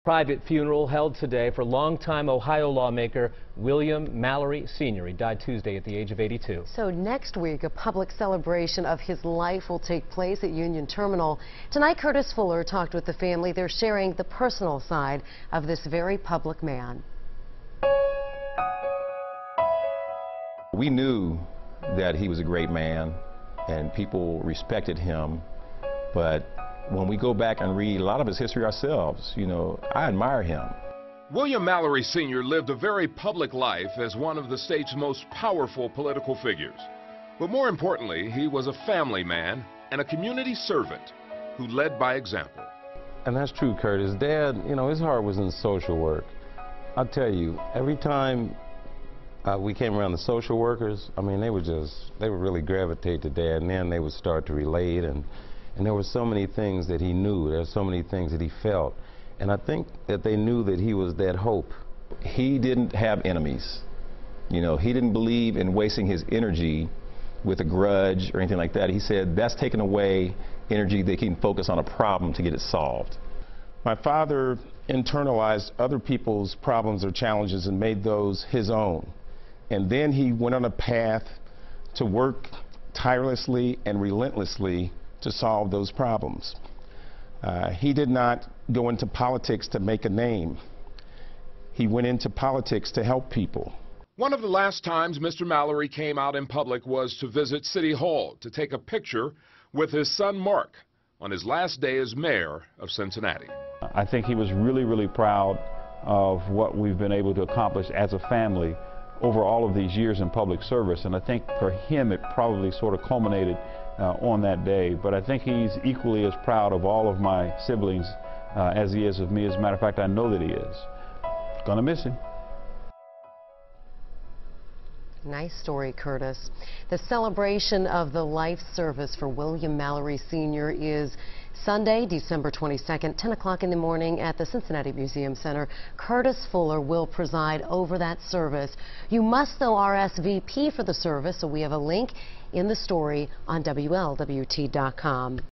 Private funeral held today for longtime Ohio lawmaker William Mallory Sr. He died Tuesday at the age of 82. So next week, a public celebration of his life will take place at Union Terminal. Tonight, Courtis Fuller talked with the family. They're sharing the personal side of this very public man. We knew that he was a great man and people respected him, but when we go back and read a lot of his history ourselves, I admire him. William Mallory Sr. lived a very public life as one of the state's most powerful political figures. But more importantly, he was a family man and a community servant who led by example. And that's true, Curtis. Dad, his heart was in social work. I'll tell you, every time we came around the social workers, they would really gravitate to Dad, and then they would start to relate, and there were so many things that he knew. There were so many things that he felt. And I think that they knew that he was that hope. He didn't have enemies. He didn't believe in wasting his energy with a grudge or anything like that. He said that's taken away energy that he can focus on a problem to get it solved. My father internalized other people's problems or challenges and made those his own. And then he went on a path to work tirelessly and relentlessly to solve those problems. He did not go into politics to make a name. He went into politics to help people. One of the last times Mr. Mallory came out in public was to visit City Hall to take a picture with his son Mark on his last day as mayor of Cincinnati. I think he was really, really proud of what we've been able to accomplish as a family over all of these years in public service, and I think for him it probably sort of culminated on that day. But I think he's equally as proud of all of my siblings as he is of me. As a matter of fact, I know that he is. Gonna miss him. Nice story, Courtis. The celebration of the life service for William Mallory Sr. is Sunday, December 22nd, 10 o'clock in the morning at the Cincinnati Museum Center. Courtis Fuller will preside over that service. You must, though, RSVP for the service, so we have a link in the story on WLWT.com.